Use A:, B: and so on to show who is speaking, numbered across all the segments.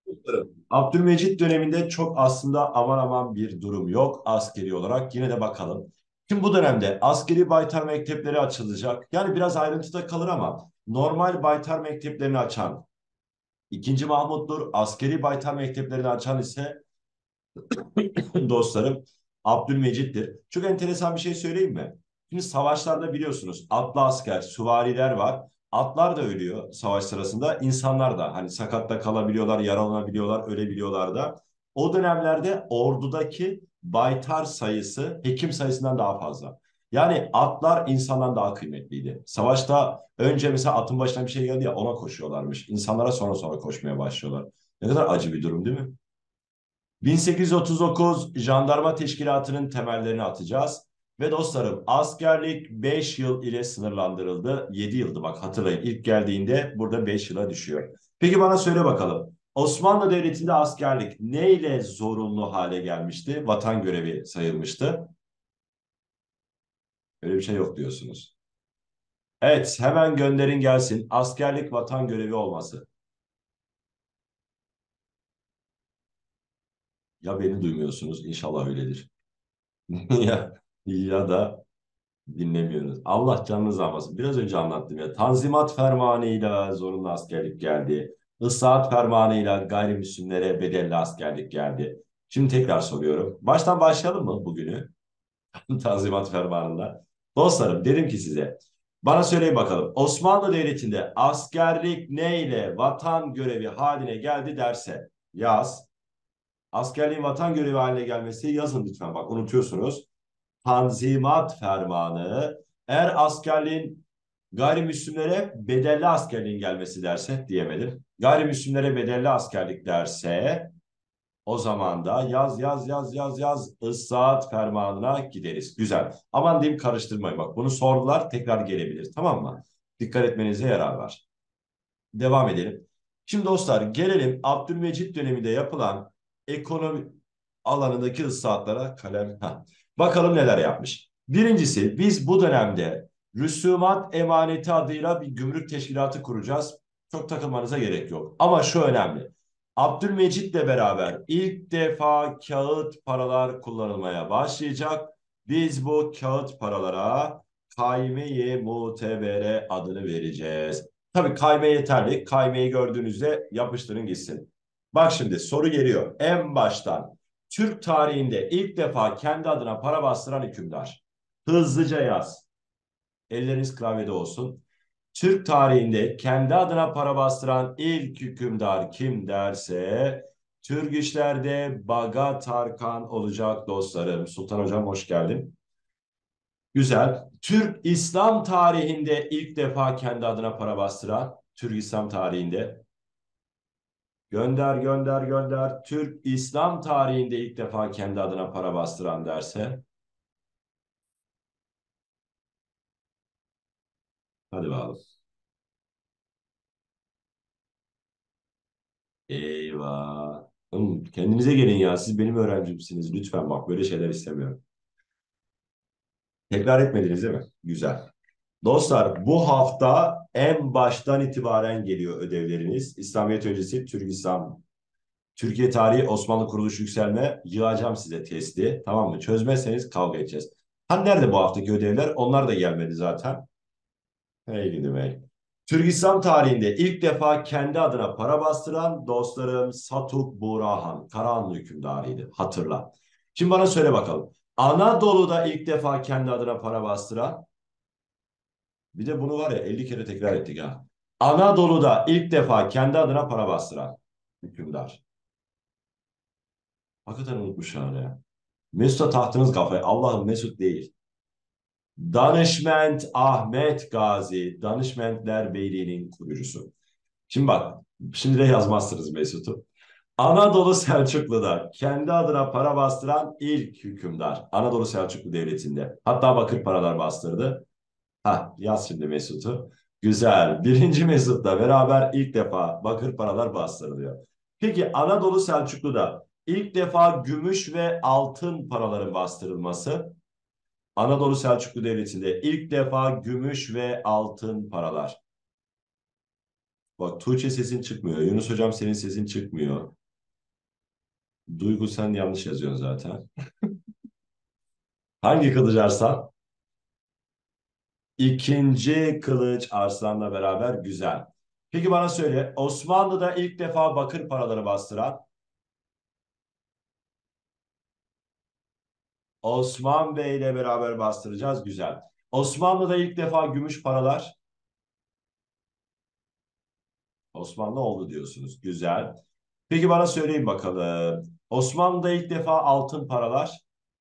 A: Abdülmecit döneminde çok aslında aman aman bir durum yok askeri olarak. Yine de bakalım. Şimdi bu dönemde askeri baytar mektepleri açılacak. Yani biraz ayrıntıda kalır ama normal baytar mekteplerini açan İkinci Mahmut'tur. Askeri baytar mekteplerini açan ise dostlarım Abdülmecit'tir. Çok enteresan bir şey söyleyeyim mi? Şimdi savaşlarda biliyorsunuz atlı asker, süvariler var. Atlar da ölüyor savaş sırasında. İnsanlar da hani sakatta kalabiliyorlar, yaralanabiliyorlar, ölebiliyorlar da. O dönemlerde ordudaki baytar sayısı hekim sayısından daha fazla. Yani atlar insandan daha kıymetliydi. Savaşta önce mesela atın başına bir şey geldi ya ona koşuyorlarmış. İnsanlara sonra koşmaya başlıyorlar. Ne kadar acı bir durum değil mi? 1839 Jandarma Teşkilatı'nın temellerini atacağız. Ve dostlarım askerlik 5 yıl ile sınırlandırıldı. 7 yıldı bak hatırlayın. İlk geldiğinde burada 5 yıla düşüyor. Peki bana söyle bakalım. Osmanlı Devleti'nde askerlik ne ile zorunlu hale gelmişti? Vatan görevi sayılmıştı. Öyle bir şey yok diyorsunuz. Evet hemen gönderin gelsin. Askerlik vatan görevi olması. Ya beni duymuyorsunuz inşallah öyledir. Ya da dinlemiyoruz. Allah canınızı almasın. Biraz önce anlattım ya. Tanzimat fermanıyla zorunlu askerlik geldi. Islahat fermanıyla gayrimüslimlere bedelli askerlik geldi. Şimdi tekrar soruyorum. Baştan başlayalım mı bugünü? Tanzimat fermanında. Dostlarım dedim ki size. Bana söyleyin bakalım. Osmanlı Devleti'nde askerlik neyle vatan görevi haline geldi derse yaz. Askerliğin vatan görevi haline gelmesi yazın lütfen. Bak unutuyorsunuz. Tanzimat Fermanı eğer askerliğin gayrimüslimlere bedelli askerliğin gelmesi derse diyemedim. Gayrimüslimlere bedelli askerlik derse o zaman da yaz ıslahat fermanına gideriz. Güzel. Aman diyeyim karıştırmayın bak. Bunu sordular tekrar gelebilir tamam mı? Dikkat etmenize yarar var. Devam edelim. Şimdi dostlar gelelim Abdülmecit döneminde yapılan ekonomi alanındaki ıslahatlara kalem. Heh. Bakalım neler yapmış. Birincisi biz bu dönemde rüsumat emaneti adıyla bir gümrük teşkilatı kuracağız. Çok takılmanıza gerek yok. Ama şu önemli. Abdülmecit'le beraber ilk defa kağıt paralar kullanılmaya başlayacak. Biz bu kağıt paralara kaime-i mutebere adını vereceğiz. Tabii kayme yeterli. Kaymeyi gördüğünüzde yapıştırın gitsin. Bak şimdi soru geliyor. En baştan Türk tarihinde ilk defa kendi adına para bastıran hükümdar. Hızlıca yaz. Elleriniz klavyede olsun. Türk tarihinde kendi adına para bastıran ilk hükümdar kim derse Türk işlerde Baga Tarkan olacak dostlarım. Sultan Hocam hoş geldin. Güzel. Türk İslam tarihinde ilk defa kendi adına para bastıran Türk İslam tarihinde. Gönder. Türk İslam tarihinde ilk defa kendi adına para bastıran derse. Hadi bakalım. Eyvah. Kendinize gelin ya. Siz benim öğrencimsiniz. Lütfen bak böyle şeyler istemiyorum. Tekrar etmediniz değil mi? Güzel. Dostlar bu hafta en baştan itibaren geliyor ödevleriniz. İslamiyet öncesi Türk İslam Türkiye tarihi Osmanlı kuruluş yükselme yığacağım size testi. Tamam mı? Çözmezseniz kavga edeceğiz. Hani nerede bu haftaki ödevler? Onlar da gelmedi zaten. Hey gidi bey. Türk İslam tarihinde ilk defa kendi adına para bastıran dostlarım Satuk Burahan, Karahanlı hükümdarıydı. Hatırla. Şimdi bana söyle bakalım. Anadolu'da ilk defa kendi adına para bastıran, bir de bunu var ya 50 kere tekrar ettik ha. Anadolu'da ilk defa kendi adına para bastıran hükümdar. Hakikaten unutmuşlar ya. Mesut'a taktınız kafayı. Allah'ım Mesut değil. Danışment Ahmet Gazi, Danışmentler Beyliği'nin kurucusu. Şimdi bak, şimdi de yazmazsınız Mesut'u. Anadolu Selçuklu'da kendi adına para bastıran ilk hükümdar. Anadolu Selçuklu Devleti'nde. Hatta bakır paralar bastırdı. Ha, yaz şimdi Mesut'u. Güzel. Birinci Mesut'la beraber ilk defa bakır paralar bastırılıyor. Peki Anadolu Selçuklu'da ilk defa gümüş ve altın paraların bastırılması. Anadolu Selçuklu Devleti'nde ilk defa gümüş ve altın paralar. Bak Tuğçe sesin çıkmıyor. Yunus hocam senin sesin çıkmıyor. Duygu sen yanlış yazıyorsun zaten. Hangi kılıç arslan? İkinci kılıç arslanla beraber güzel. Peki bana söyle, Osmanlı'da ilk defa bakır paraları bastıran Osman Bey ile beraber bastıracağız. Güzel. Osmanlı'da ilk defa gümüş paralar Osmanlı oldu diyorsunuz. Güzel. Peki bana söyleyin bakalım. Osmanlı'da ilk defa altın paralar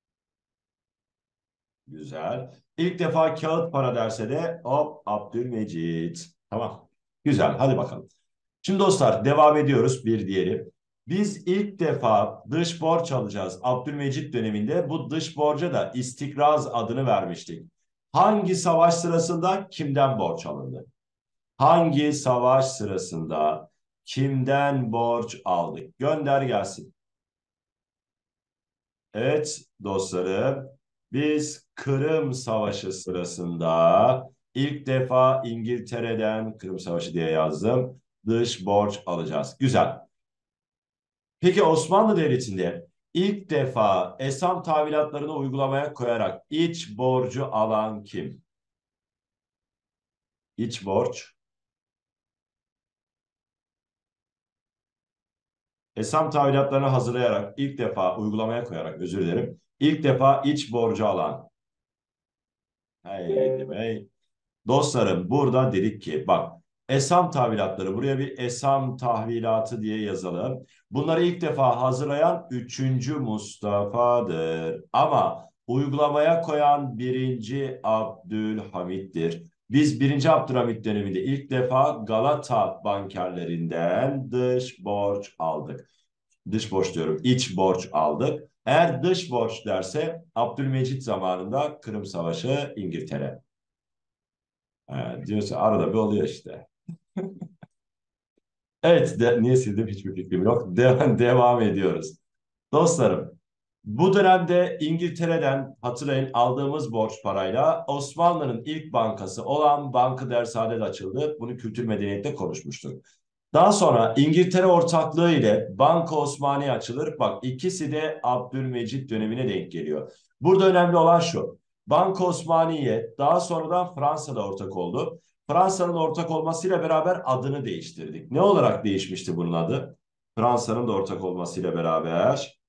A: güzel. İlk defa kağıt para derse de hop Abdülmecit. Tamam. Güzel. Hadi bakalım. Şimdi dostlar devam ediyoruz bir diyelim. Biz ilk defa dış borç alacağız. Abdülmecit döneminde bu dış borca da istikraz adını vermiştik. Hangi savaş sırasında kimden borç alındı? Hangi savaş sırasında kimden borç aldık? Gönder gelsin. Evet dostlarım, biz Kırım Savaşı sırasında ilk defa İngiltere'den Kırım Savaşı diye yazdım. Dış borç alacağız. Güzel. Peki Osmanlı Devleti'nde ilk defa esam tahvilatlarını uygulamaya koyarak iç borcu alan kim? İç borç. Esam tahvilatlarını hazırlayarak ilk defa uygulamaya koyarak özür dilerim. İlk defa iç borcu alan. Hey, hey. Dostlarım burada dedik ki bak esam tahvilatları buraya bir esam tahvilatı diye yazalım. Bunları ilk defa hazırlayan 3. Mustafa'dır. Ama uygulamaya koyan 1. Abdülhamit'tir. Biz 1. Abdülhamit döneminde ilk defa Galata bankerlerinden dış borç aldık. Dış borç diyorum, iç borç aldık. Eğer dış borç derse Abdülmecit zamanında Kırım Savaşı İngiltere. Diyorsa arada bir oluyor işte. Evet, niye sildim hiçbir fikrim yok. Devam ediyoruz. Dostlarım, bu dönemde İngiltere'den hatırlayın aldığımız borç parayla Osmanlı'nın ilk bankası olan Bankı Dersaadet açıldı. Bunu kültür medeniyette konuşmuştuk. Daha sonra İngiltere ortaklığı ile Banka Osmaniye açılır. Bak ikisi de Abdülmecit dönemine denk geliyor. Burada önemli olan şu. Banka Osmaniye daha sonradan Fransa'da ortak oldu. Fransa'nın ortak olmasıyla beraber adını değiştirdik. Ne olarak değişmişti bunun adı? Fransa'nın da ortak olmasıyla beraber.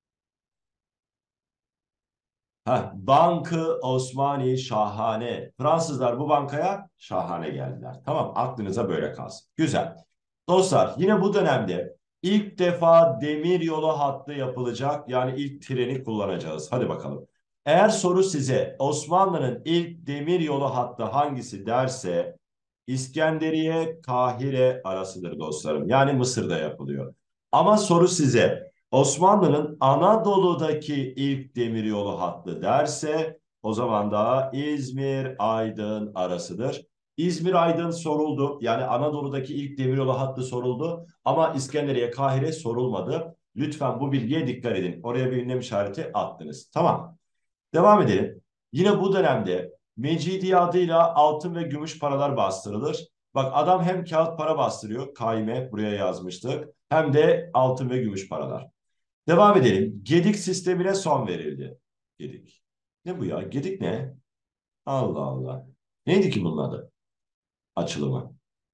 A: Bankı Osmani şahane. Fransızlar bu bankaya şahane geldiler. Tamam aklınıza böyle kalsın. Güzel. Dostlar yine bu dönemde ilk defa demir yolu hattı yapılacak. Yani ilk treni kullanacağız. Hadi bakalım. Eğer soru size Osmanlı'nın ilk demir yolu hattı hangisi derse İskenderiye Kahire arasıdır dostlarım. Yani Mısır'da yapılıyor. Ama soru size Osmanlı'nın Anadolu'daki ilk demiryolu hattı derse o zaman da İzmir-Aydın arasıdır. İzmir-Aydın soruldu. Yani Anadolu'daki ilk demiryolu hattı soruldu. Ama İskenderiye, Kahire sorulmadı. Lütfen bu bilgiye dikkat edin. Oraya bir ünlem işareti attınız. Tamam. Devam edelim. Yine bu dönemde Mecidiye adıyla altın ve gümüş paralar bastırılır. Bak adam hem kağıt para bastırıyor. Kaime buraya yazmıştık. Hem de altın ve gümüş paralar. Devam edelim. Gedik sistemine son verildi. Gedik. Ne bu ya? Gedik ne? Allah Allah. Neydi ki bunun adı? Açılımı.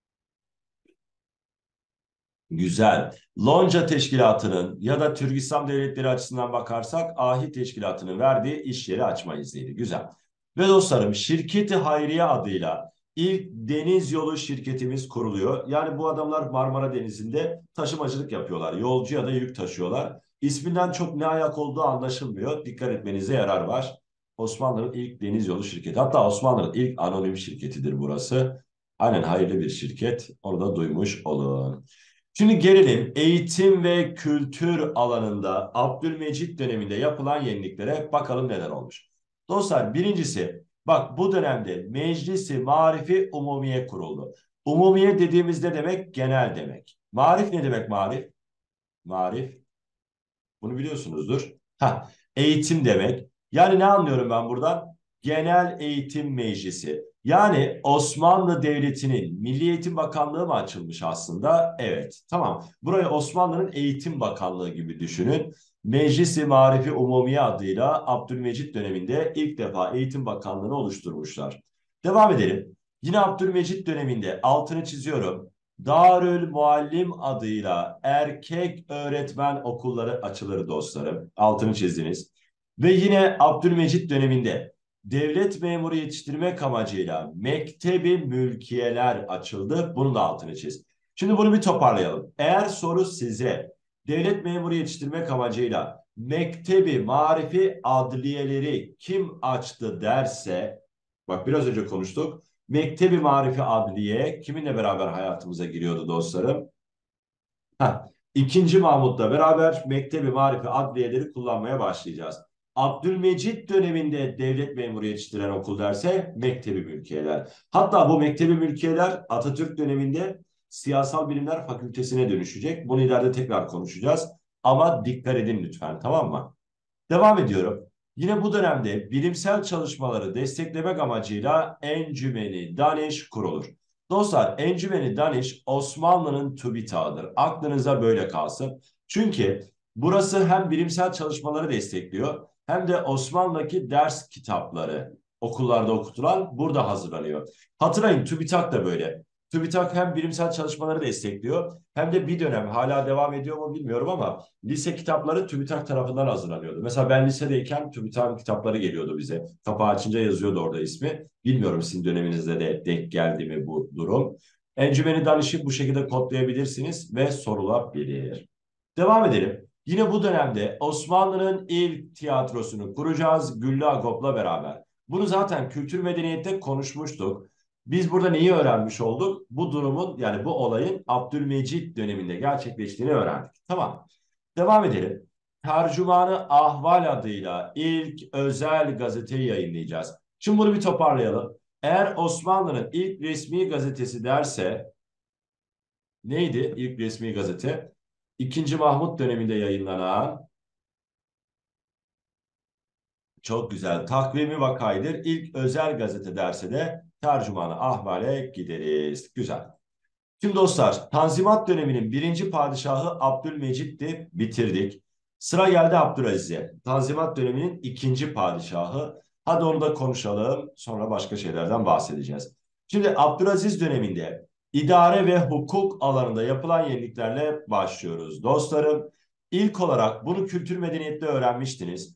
A: Güzel. Lonca Teşkilatı'nın ya da Türk İslam Devletleri açısından bakarsak Ahit Teşkilatı'nın verdiği iş yeri açma izniydi. Güzel. Ve dostlarım Şirketi Hayriye adıyla ilk deniz yolu şirketimiz kuruluyor. Yani bu adamlar Marmara Denizi'nde taşımacılık yapıyorlar. Yolcu ya da yük taşıyorlar. İsminden çok ne ayak olduğu anlaşılmıyor. Dikkat etmenize yarar var. Osmanlı'nın ilk deniz yolu şirketi. Hatta Osmanlı'nın ilk anonim şirketidir burası. Aynen hayırlı bir şirket. Onu da duymuş olun. Şimdi gelelim eğitim ve kültür alanında Abdülmecit döneminde yapılan yeniliklere bakalım neler olmuş. Dostlar birincisi bak bu dönemde Meclisi Marifi Umumiye kuruldu. Umumiye dediğimizde demek genel demek. Marif ne demek marif? Marif bunu biliyorsunuzdur. Eğitim demek. Yani ne anlıyorum ben buradan? Genel Eğitim Meclisi. Yani Osmanlı Devleti'nin Milli Eğitim Bakanlığı mı açılmış aslında? Evet. Tamam. Burayı Osmanlı'nın Eğitim Bakanlığı gibi düşünün. Meclis-i Marifi Umumiye adıyla Abdülmecit döneminde ilk defa Eğitim Bakanlığı'nı oluşturmuşlar. Devam edelim. Yine Abdülmecit döneminde altını çiziyorum. Darül Muallim adıyla erkek öğretmen okulları açılır dostlarım. Altını çizdiniz. Ve yine Abdülmecit döneminde devlet memuru yetiştirmek amacıyla mektebi mülkiyeler açıldı. Bunun da altını çiz. Şimdi bunu bir toparlayalım. Eğer soru size devlet memuru yetiştirmek amacıyla mektebi marifi adliyeleri kim açtı derse, bak biraz önce konuştuk. Mektebi marifi adliye kiminle beraber hayatımıza giriyordu dostlarım? Heh, İkinci Mahmut'la beraber Mektebi Marifi adliyeleri kullanmaya başlayacağız. Abdülmecit döneminde devlet memuru yetiştiren okul derse Mektebi Mülkiyeler. Hatta bu Mektebi Mülkiyeler Atatürk döneminde Siyasal Bilimler Fakültesine dönüşecek. Bunu ileride tekrar konuşacağız. Ama dikkat edin lütfen, tamam mı? Devam ediyorum. Yine bu dönemde bilimsel çalışmaları desteklemek amacıyla Encümeni Daniş kurulur. Dostlar, Encümeni Daniş Osmanlı'nın TÜBİTAK'ıdır. Aklınıza böyle kalsın. Çünkü burası hem bilimsel çalışmaları destekliyor hem de Osmanlı'daki ders kitapları okullarda okutulan burada hazırlanıyor. Hatırlayın, TÜBİTAK da böyle. TÜBİTAK hem bilimsel çalışmaları destekliyor hem de bir dönem hala devam ediyor mu bilmiyorum ama lise kitapları TÜBİTAK tarafından hazırlanıyordu. Mesela ben lisedeyken TÜBİTAK'ın kitapları geliyordu bize. Kapağı açınca yazıyordu orada ismi. Bilmiyorum sizin döneminizde de denk geldi mi bu durum. Encümeni Danış'ı bu şekilde kodlayabilirsiniz ve sorulabilir. Devam edelim. Yine bu dönemde Osmanlı'nın ilk tiyatrosunu kuracağız Güllü Agop'la beraber. Bunu zaten kültür medeniyette konuşmuştuk. Biz burada neyi öğrenmiş olduk? Bu durumun, yani bu olayın Abdülmecit döneminde gerçekleştiğini öğrendik. Tamam. Devam edelim. Tercümanı Ahval adıyla ilk özel gazeteyi yayınlayacağız. Şimdi bunu bir toparlayalım. Eğer Osmanlı'nın ilk resmi gazetesi derse neydi ilk resmi gazete? İkinci Mahmut döneminde yayınlanan, çok güzel, Takvimi Vakay'dır. İlk özel gazete derse de Tercümanı Ahval'e gideriz. Güzel. Şimdi dostlar, Tanzimat döneminin birinci padişahı Abdülmecit'ti, bitirdik. Sıra geldi Abdülaziz'e. Tanzimat döneminin ikinci padişahı. Hadi onu da konuşalım, sonra başka şeylerden bahsedeceğiz. Şimdi Abdülaziz döneminde idare ve hukuk alanında yapılan yeniliklerle başlıyoruz. Dostlarım, ilk olarak bunu kültür medeniyette öğrenmiştiniz.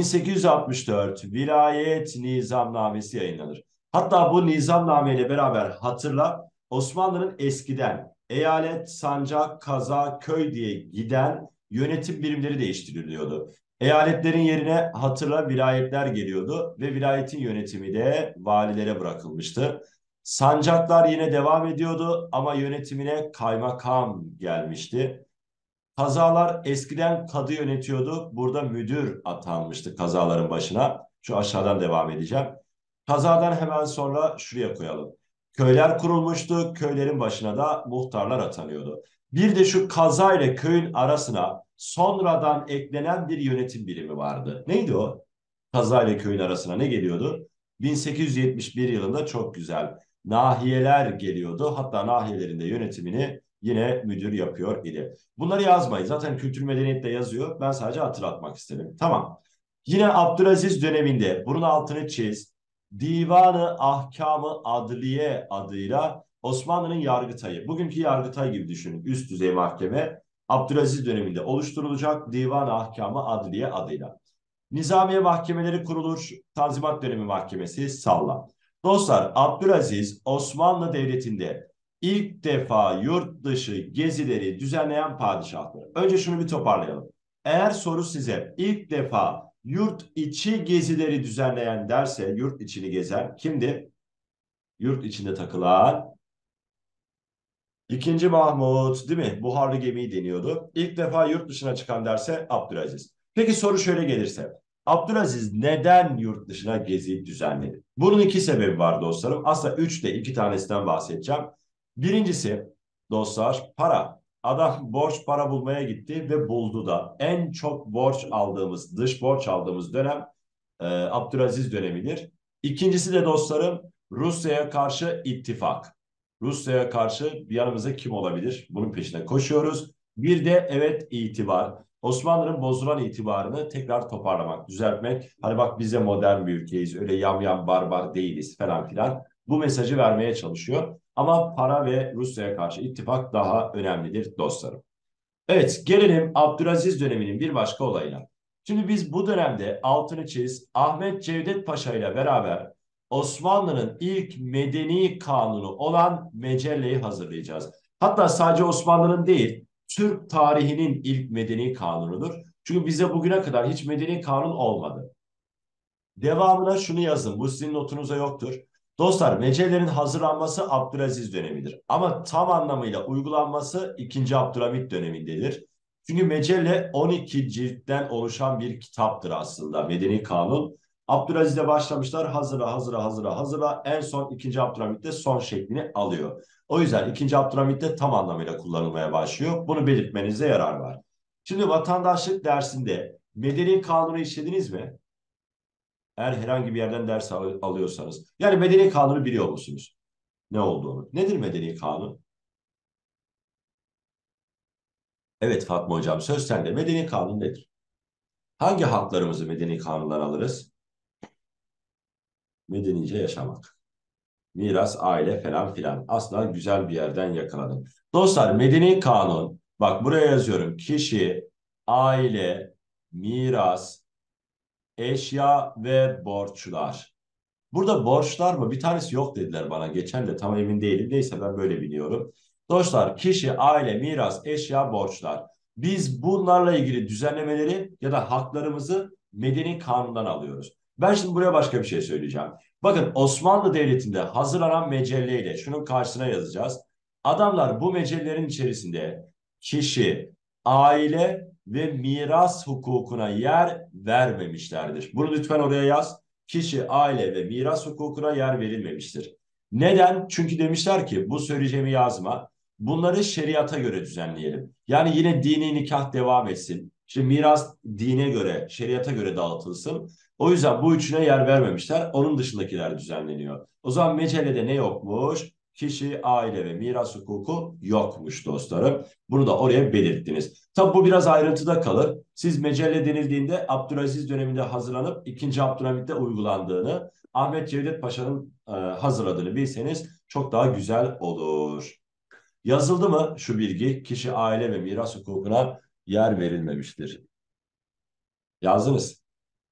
A: 1864 Vilayet Nizamnamesi yayınlanır. Hatta bu nizamname ile beraber hatırla, Osmanlı'nın eskiden eyalet, sancak, kaza, köy diye giden yönetim birimleri değiştiriliyordu. Eyaletlerin yerine hatırla vilayetler geliyordu ve vilayetin yönetimi de valilere bırakılmıştı. Sancaklar yine devam ediyordu ama yönetimine kaymakam gelmişti. Kazalar eskiden kadı yönetiyordu. Burada müdür atanmıştı kazaların başına. Şu aşağıdan devam edeceğim. Kazadan hemen sonra şuraya koyalım. Köyler kurulmuştu. Köylerin başına da muhtarlar atanıyordu. Bir de şu kaza ile köyün arasına sonradan eklenen bir yönetim birimi vardı. Neydi o? Kaza ile köyün arasına ne geliyordu? 1871 yılında çok güzel nahiyeler geliyordu. Hatta nahiyelerinde yönetimini yine müdür yapıyor idi. Bunları yazmayın. Zaten kültür medeniyette yazıyor. Ben sadece hatırlatmak istedim. Tamam. Yine Abdülaziz döneminde bunun altını çiz. Divanı Ahkamı Adliye adıyla Osmanlı'nın Yargıtay'ı. Bugünkü Yargıtay gibi düşünün. Üst düzey mahkeme Abdülaziz döneminde oluşturulacak Divan-ı Ahkamı Adliye adıyla. Nizamiye mahkemeleri kurulur. Tanzimat dönemi mahkemesi salla. Dostlar, Abdülaziz Osmanlı Devleti'nde ilk defa yurt dışı gezileri düzenleyen padişahtır. Önce şunu bir toparlayalım. Eğer soru size ilk defa yurt içi gezileri düzenleyen derse, yurt içini gezen kimdi? Yurt içinde takılan İkinci Mahmut, değil mi? Buharlı gemiyi deniyordu. İlk defa yurt dışına çıkan derse Abdülaziz. Peki soru şöyle gelirse. Abdülaziz neden yurt dışına gezi düzenledi? Bunun iki sebebi var dostlarım. Aslında üç de iki tanesinden bahsedeceğim. Birincisi dostlar para. Adam borç para bulmaya gitti ve buldu da. En çok borç aldığımız, dış borç aldığımız dönem Abdülaziz dönemidir. İkincisi de dostlarım Rusya'ya karşı ittifak. Rusya'ya karşı yanımızda kim olabilir? Bunun peşine koşuyoruz. Bir de evet itibar. Osmanlı'nın bozulan itibarını tekrar toparlamak, düzeltmek. Hani bak biz de modern bir ülkeyiz, öyle yamyam barbar değiliz falan filan. Bu mesajı vermeye çalışıyor. Ama para ve Rusya'ya karşı ittifak daha önemlidir dostlarım. Evet, gelelim Abdülaziz döneminin bir başka olayına. Şimdi biz bu dönemde altını çiz, Ahmet Cevdet Paşa ile beraber Osmanlı'nın ilk medeni kanunu olan Mecelle'yi hazırlayacağız. Hatta sadece Osmanlı'nın değil, Türk tarihinin ilk medeni kanunudur. Çünkü bize bugüne kadar hiç medeni kanun olmadı. Devamına şunu yazın. Bu sizin notunuza yoktur. Dostlar, mecellerin hazırlanması Abdülaziz dönemidir. Ama tam anlamıyla uygulanması 2. Abdülhamit dönemindedir. Çünkü mecelle 12 ciltten oluşan bir kitaptır aslında. Medeni Kanun. Abdülaziz'le başlamışlar. Hazıra. En son 2. Abdülhamit'te son şeklini alıyor. O yüzden 2. Abdülhamit'te tam anlamıyla kullanılmaya başlıyor. Bunu belirtmenize yarar var. Şimdi vatandaşlık dersinde Medeni Kanunu işlediniz mi? Eğer herhangi bir yerden ders alıyorsanız. Yani medeni kanunu biliyor musunuz? Ne olduğunu. Nedir medeni kanun? Evet Fatma Hocam söz sende. Medeni kanun nedir? Hangi haklarımızı medeni kanundan alırız? Medenice yaşamak. Miras, aile falan filan. Aslında güzel bir yerden yakaladım. Dostlar medeni kanun. Bak buraya yazıyorum. Kişi, aile, miras, eşya ve borçlar. Burada borçlar mı? Bir tanesi yok dediler bana. Geçen de tam emin değilim. Neyse ben böyle biliyorum. Dostlar kişi, aile, miras, eşya, borçlar. Biz bunlarla ilgili düzenlemeleri ya da haklarımızı medeni kanundan alıyoruz. Ben şimdi buraya başka bir şey söyleyeceğim. Bakın Osmanlı Devleti'nde hazırlanan mecelleyle şunun karşısına yazacağız. Adamlar bu mecellerin içerisinde kişi, aile ve miras hukukuna yer vermemişlerdir. Bunu lütfen oraya yaz. Kişi, aile ve miras hukukuna yer verilmemiştir. Neden? Çünkü demişler ki bu söyleyeceğimi yazma. Bunları şeriata göre düzenleyelim. Yani yine dini nikah devam etsin. İşte miras dine göre, şeriata göre dağıtılsın. O yüzden bu üçüne yer vermemişler. Onun dışındakiler düzenleniyor. O zaman mecelede ne yokmuş? Kişi, aile ve miras hukuku yokmuş dostlarım. Bunu da oraya belirttiniz. Tabi bu biraz ayrıntıda kalır. Siz mecelle denildiğinde Abdülaziz döneminde hazırlanıp 2. Abdülhamit'te uygulandığını, Ahmet Cevdet Paşa'nın hazırladığını bilseniz çok daha güzel olur. Yazıldı mı şu bilgi? Kişi, aile ve miras hukukuna yer verilmemiştir. Yazdınız.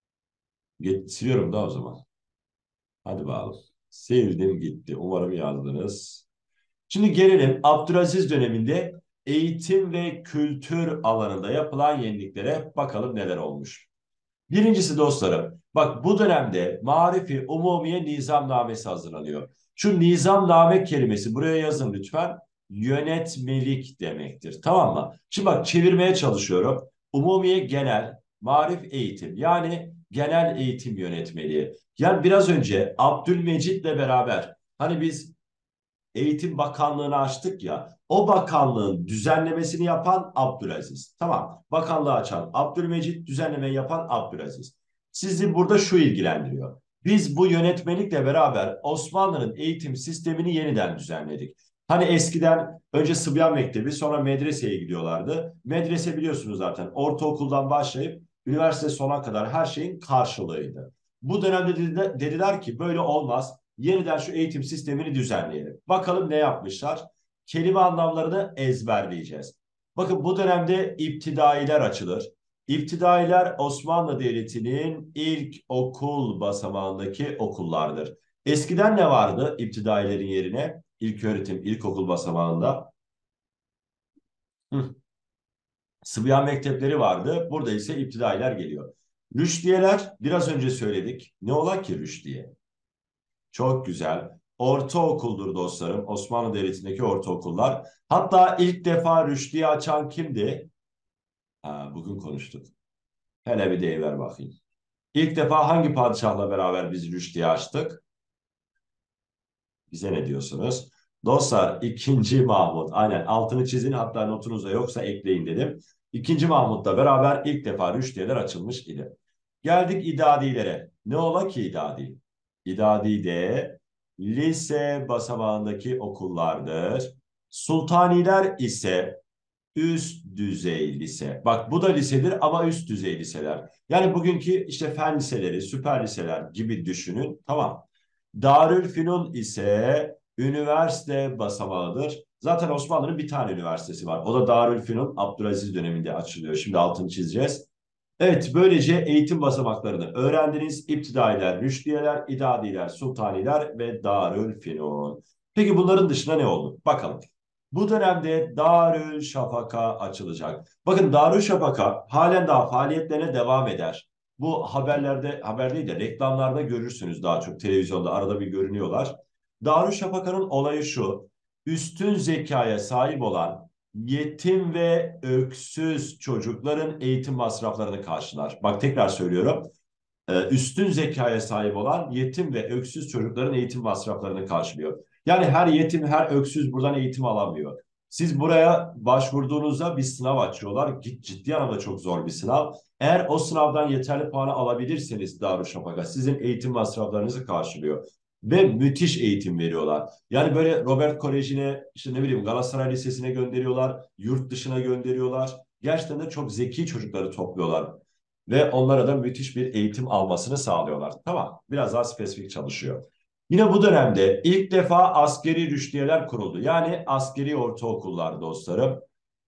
A: Siliyorum da o zaman. Hadi bakalım. Sildim gitti. Umarım yazdınız. Şimdi gelelim Abdülaziz döneminde eğitim ve kültür alanında yapılan yeniliklere bakalım neler olmuş. Birincisi dostlarım, bak bu dönemde Marifi Umumiye Nizamnamesi hazırlanıyor. Şu nizamname kelimesi buraya yazın lütfen. Yönetmelik demektir. Tamam mı? Şimdi bak çevirmeye çalışıyorum. Umumiye genel, marif eğitim. Yani genel eğitim yönetmeliği. Yani biraz önce Abdülmecit'le beraber hani biz Eğitim Bakanlığı'nı açtık ya. O bakanlığın düzenlemesini yapan Abdülaziz. Tamam. Bakanlığı açan Abdülmecit, düzenlemeyi yapan Abdülaziz. Sizi burada şu ilgilendiriyor. Biz bu yönetmelikle beraber Osmanlı'nın eğitim sistemini yeniden düzenledik. Hani eskiden önce Sıbyan Mektebi sonra medreseye gidiyorlardı. Medrese biliyorsunuz zaten ortaokuldan başlayıp üniversite sona kadar her şeyin karşılığıydı. Bu dönemde dediler ki böyle olmaz. Yeniden şu eğitim sistemini düzenleyelim. Bakalım ne yapmışlar? Kelime anlamlarını ezberleyeceğiz. Bakın bu dönemde iptidailer açılır. İptidailer Osmanlı Devleti'nin ilk okul basamağındaki okullardır. Eskiden ne vardı iptidailerin yerine? İlköğretim, ilkokul basamağında. Hı. Sıbyan mektepleri vardı. Burada ise iptidailer geliyor. Rüştiyeler biraz önce söyledik. Ne ola ki rüştiye? Çok güzel. Ortaokuldur dostlarım. Osmanlı Devleti'ndeki ortaokullar. Hatta ilk defa rüştiye açan kimdi? Ha, bugün konuştuk. Hele bir deyiver bakayım. İlk defa hangi padişahla beraber biz rüştiye açtık? Bize ne diyorsunuz? Dostlar ikinci Mahmut. Aynen altını çizin hatta notunuzda yoksa ekleyin dedim. İkinci Mahmut'la beraber ilk defa rüştiyeler açılmış idi. Geldik idadilere. Ne ola ki idadi? İdadi de lise basamağındaki okullardır. Sultaniler ise üst düzey lise. Bak bu da lisedir ama üst düzey liseler. Yani bugünkü işte fen liseleri, süper liseler gibi düşünün. Tamam. Darülfünun ise üniversite basamağıdır. Zaten Osmanlı'nın bir tane üniversitesi var. O da Darülfünun Abdülaziz döneminde açılıyor. Şimdi altını çizeceğiz. Evet, böylece eğitim basamaklarını öğrendiniz. İptidailer, rüştiyeler, idadiler, sultaniler ve Darülfünun. Peki bunların dışında ne oldu? Bakalım. Bu dönemde Darüşşafaka açılacak. Bakın Darüşşafaka halen daha faaliyetlerine devam eder. Bu haberlerde, haber değil de reklamlarda görürsünüz daha çok. Televizyonda arada bir görünüyorlar. Darüşşafaka'nın olayı şu. Üstün zekaya sahip olan yetim ve öksüz çocukların eğitim masraflarını karşılar. Bak tekrar söylüyorum. Üstün zekaya sahip olan yetim ve öksüz çocukların eğitim masraflarını karşılıyor. Yani her yetim, her öksüz buradan eğitim alamıyor. Siz buraya başvurduğunuzda bir sınav açıyorlar. Ciddi anlamda çok zor bir sınav. Eğer o sınavdan yeterli puanı alabilirseniz Darüşşafaka sizin eğitim masraflarınızı karşılıyor. Ve müthiş eğitim veriyorlar. Yani böyle Robert Koleji'ne, işte ne bileyim Galatasaray Lisesi'ne gönderiyorlar, yurt dışına gönderiyorlar. Gerçekten de çok zeki çocukları topluyorlar ve onlara da müthiş bir eğitim almasını sağlıyorlar. Tamam, biraz daha spesifik çalışıyor. Yine bu dönemde ilk defa askeri rüştiyeler kuruldu. Yani askeri ortaokullar dostlarım.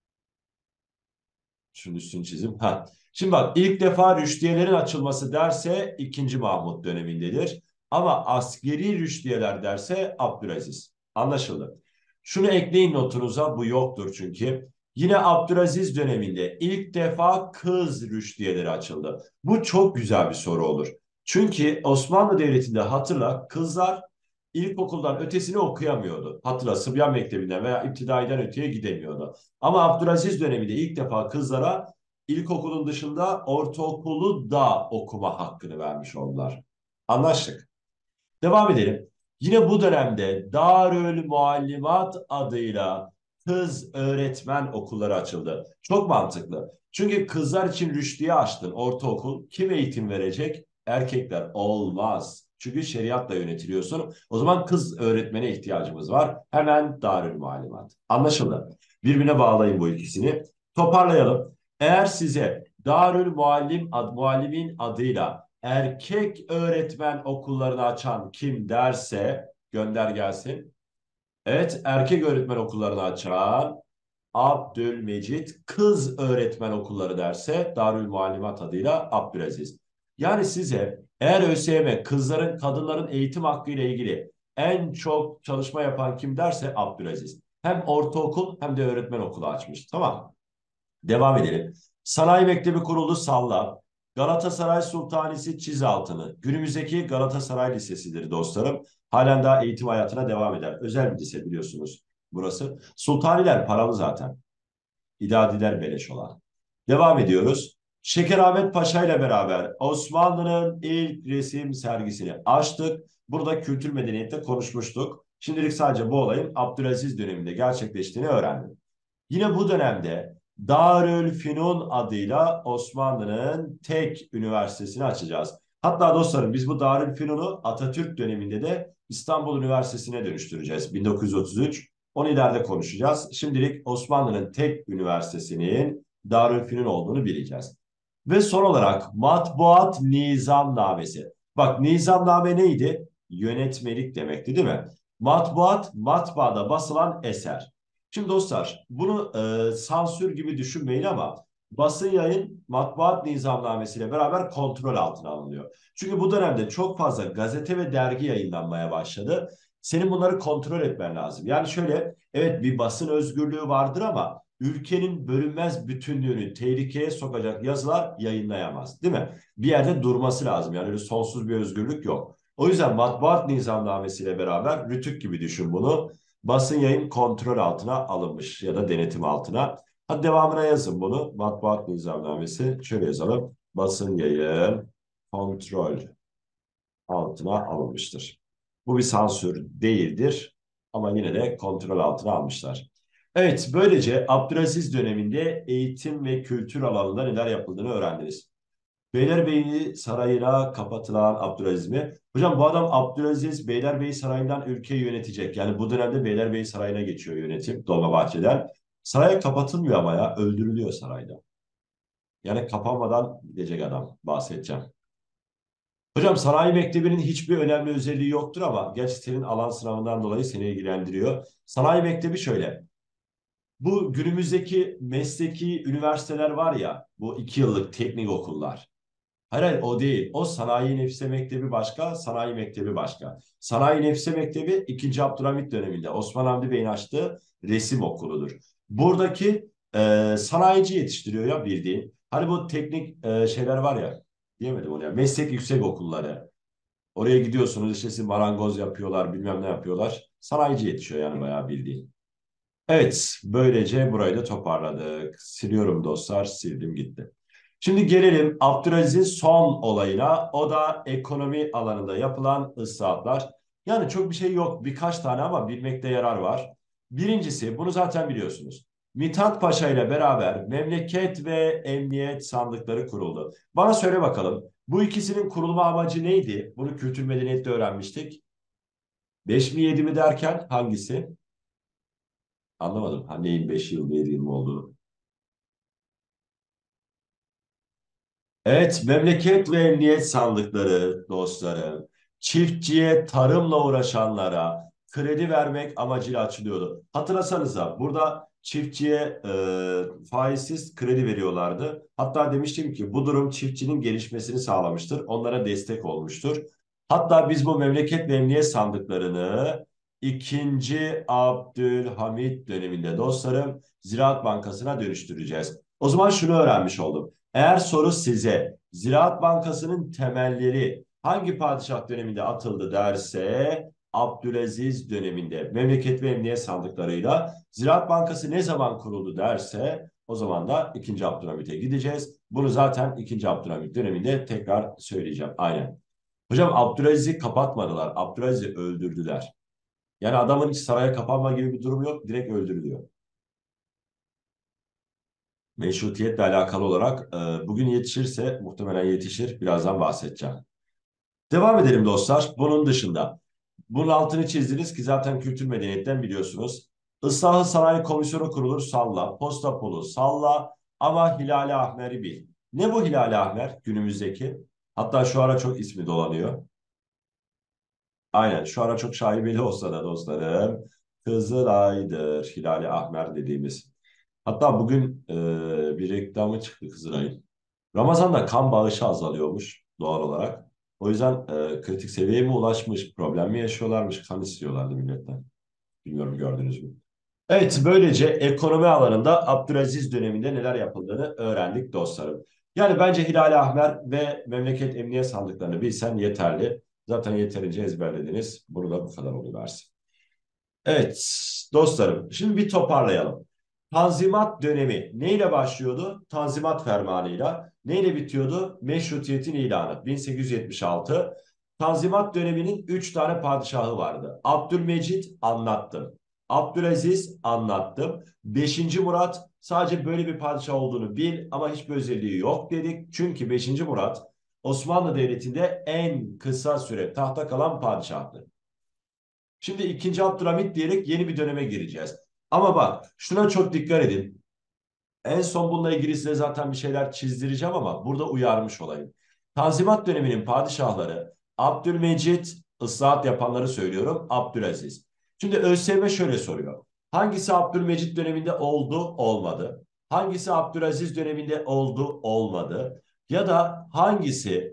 A: Şunun üstünü çizim. Ha. Şimdi bak ilk defa rüştiyelerin açılması derse 2. Mahmut dönemindedir. Ama askeri rüştiyeler derse Abdülaziz. Anlaşıldı. Şunu ekleyin notunuza, bu yoktur çünkü. Yine Abdülaziz döneminde ilk defa kız rüştiyeleri açıldı. Bu çok güzel bir soru olur. Çünkü Osmanlı Devleti'nde hatırla kızlar ilkokuldan ötesini okuyamıyordu. Hatırla Sıbyan Mektebi'nden veya iptidaiden öteye gidemiyordu. Ama Abdülaziz döneminde ilk defa kızlara ilkokulun dışında ortaokulu da okuma hakkını vermiş oldular. Anlaştık. Devam edelim. Yine bu dönemde Darül Muallimat adıyla kız öğretmen okulları açıldı. Çok mantıklı. Çünkü kızlar için rüştiye açtın ortaokul. Kim eğitim verecek? Erkekler. Olmaz. Çünkü şeriatla yönetiliyorsun. O zaman kız öğretmene ihtiyacımız var. Hemen Darül Muallimat. Anlaşıldı. Birbirine bağlayın bu ikisini. Toparlayalım. Eğer size Darül Muallimin adıyla erkek öğretmen okullarını açan kim derse gönder gelsin. Evet, erkek öğretmen okullarını açan Abdülmecit, kız öğretmen okulları derse Darül Muallimat adıyla Abdülaziz. Yani size eğer ÖSYM kızların, kadınların eğitim hakkı ile ilgili en çok çalışma yapan kim derse Abdülaziz. Hem ortaokul hem de öğretmen okulu açmış. Tamam. Devam edelim. Sanayi Mektebi kuruldu Salla. Galatasaray Sultanisi Çizaltılı. Günümüzdeki Galatasaray Lisesi'dir dostlarım. Halen daha eğitim hayatına devam eder. Özel bir lise biliyorsunuz burası. Sultaniler paralı zaten. İdadiler beleş olan. Devam ediyoruz. Şekerahmet Paşa ile beraber Osmanlı'nın ilk resim sergisini açtık. Burada kültür medeniyette konuşmuştuk. Şimdilik sadece bu olayın Abdülaziz döneminde gerçekleştiğini öğrendim. Yine bu dönemde Darülfünun adıyla Osmanlı'nın tek üniversitesini açacağız. Hatta dostlarım biz bu Darülfünun'u Atatürk döneminde de İstanbul Üniversitesi'ne dönüştüreceğiz. 1933. Onu ileride konuşacağız. Şimdilik Osmanlı'nın tek üniversitesinin Darülfünun olduğunu bileceğiz. Ve son olarak Matbuat Nizamnamesi. Bak nizamname neydi? Yönetmelik demekti değil mi? Matbuat, matbaada basılan eser. Şimdi dostlar bunu sansür gibi düşünmeyin ama basın yayın matbuat nizamnamesiyle beraber kontrol altına alınıyor. Çünkü bu dönemde çok fazla gazete ve dergi yayınlanmaya başladı. Senin bunları kontrol etmen lazım. Yani şöyle evet bir basın özgürlüğü vardır ama ülkenin bölünmez bütünlüğünü tehlikeye sokacak yazılar yayınlayamaz, değil mi? Bir yerde durması lazım. Yani öyle sonsuz bir özgürlük yok. O yüzden matbuat nizamnamesiyle beraber Rütük gibi düşün bunu. Basın yayın kontrol altına alınmış ya da denetim altına. Hadi devamına yazın bunu. Matbuat nizamnamesi şöyle yazalım. Basın yayın kontrol altına alınmıştır. Bu bir sansür değildir ama yine de kontrol altına almışlar. Evet, böylece Abdülaziz döneminde eğitim ve kültür alanında neler yapıldığını öğrendiniz. Beylerbeyi Sarayı'na kapatılan Abdülaziz mi? Hocam bu adam Abdülaziz Beylerbeyi Sarayı'ndan ülkeyi yönetecek. Yani bu dönemde Beylerbeyi Sarayı'na geçiyor yönetim Dolmabahçe'den. Saraya kapatılmıyor ama ya öldürülüyor sarayda. Yani kapanmadan gidecek adam bahsedeceğim. Hocam Sanayi Mektebi'nin hiçbir önemli özelliği yoktur ama gerçi senin alan sınavından dolayı seni ilgilendiriyor. Sanayi Mektebi şöyle. Bu günümüzdeki mesleki üniversiteler var ya, bu 2 yıllık teknik okullar. Hayır, hayır o değil. O Sanayi Nefise Mektebi başka, Sanayi Mektebi başka. Sanayi Nefise Mektebi 2. Abdülhamit döneminde Osman Hamdi Bey'in açtığı resim okuludur. Buradaki sanayici yetiştiriyor ya bildiğin. Hani bu teknik şeyler var ya, diyemedim onu ya. Meslek yüksek okulları. Oraya gidiyorsunuz işte sizi marangoz yapıyorlar, bilmem ne yapıyorlar. Sanayici yetişiyor yani bayağı bildiğin. Evet, böylece burayı da toparladık. Siliyorum dostlar, sildim gitti. Şimdi gelelim Abdülaziz'in son olayına. O da ekonomi alanında yapılan ıslahatlar. Yani çok bir şey yok, birkaç tane ama bilmekte yarar var. Birincisi, bunu zaten biliyorsunuz. Mithat Paşa ile beraber memleket ve emniyet sandıkları kuruldu. Bana söyle bakalım, bu ikisinin kurulma amacı neydi? Bunu kültür medeniyette öğrenmiştik. 5 mi 7 mi derken hangisi? Anlamadım. Ha, neyin 5 yıl, 7 yıl mı olduğunu. Evet, memleket ve emniyet sandıkları dostlarım, çiftçiye, tarımla uğraşanlara kredi vermek amacıyla açılıyordu. Hatırlasanıza burada çiftçiye faizsiz kredi veriyorlardı. Hatta demiştim ki bu durum çiftçinin gelişmesini sağlamıştır, onlara destek olmuştur. Hatta biz bu memleket ve emniyet sandıklarını ikinci Abdülhamit döneminde dostlarım Ziraat Bankası'na dönüştüreceğiz. O zaman şunu öğrenmiş oldum. Eğer soru size Ziraat Bankası'nın temelleri hangi padişah döneminde atıldı derse Abdülaziz döneminde memleket ve emniyet sandıklarıyla Ziraat Bankası ne zaman kuruldu derse o zaman da 2. Abdülhamit'e gideceğiz. Bunu zaten 2. Abdülhamit döneminde tekrar söyleyeceğim. Aynen. Hocam Abdülaziz'i kapatmadılar. Abdülaziz'i öldürdüler. Yani adamın hiç saraya kapanma gibi bir durum yok. Direkt öldürülüyor. Meşrutiyetle alakalı olarak bugün yetişirse muhtemelen yetişir. Birazdan bahsedeceğim. Devam edelim dostlar. Bunun dışında. Bunun altını çizdiniz ki zaten kültür medeniyetten biliyorsunuz. Islahı Sanayi Komisyonu kurulur salla. Postapolu salla. Ama Hilali Ahmer'i bil. Ne bu Hilali Ahmer günümüzdeki? Hatta şu ara çok ismi dolanıyor. Aynen şu ara çok şaibeli olsa da dostlarım. Kızılay'dır Hilali Ahmer dediğimiz. Hatta bugün bir reklamı çıktı Kızılay'ın. Ramazan'da kan bağışı azalıyormuş doğal olarak. O yüzden kritik seviyeye mi ulaşmış, problem mi yaşıyorlarmış, kan istiyorlardı milletten. Bilmiyorum gördünüz mü? Evet, böylece ekonomi alanında Abdülaziz döneminde neler yapıldığını öğrendik dostlarım. Yani bence Hilal Ahmer ve Memleket Emniyet Sandıklarını bilsen yeterli. Zaten yeterince ezberlediniz. Bunu da bu kadar oluversin. Evet dostlarım şimdi bir toparlayalım. Tanzimat dönemi neyle başlıyordu? Tanzimat fermanıyla. Neyle bitiyordu? Meşrutiyetin ilanı 1876. Tanzimat döneminin 3 tane padişahı vardı. Abdülmecit anlattım. Abdülaziz anlattım. 5. Murat sadece böyle bir padişah olduğunu bil ama hiçbir özelliği yok dedik. Çünkü 5. Murat Osmanlı Devleti'nde en kısa süre tahta kalan padişahtı. Şimdi 2. Abdülhamit diyerek yeni bir döneme gireceğiz. Ama bak şuna çok dikkat edin. En son bununla ilgili size zaten bir şeyler çizdireceğim ama burada uyarmış olayım. Tanzimat döneminin padişahları Abdülmecit, ıslahat yapanları söylüyorum, Abdülaziz. Şimdi ÖSYM şöyle soruyor. Hangisi Abdülmecit döneminde oldu, olmadı? Hangisi Abdülaziz döneminde oldu, olmadı? Ya da hangisi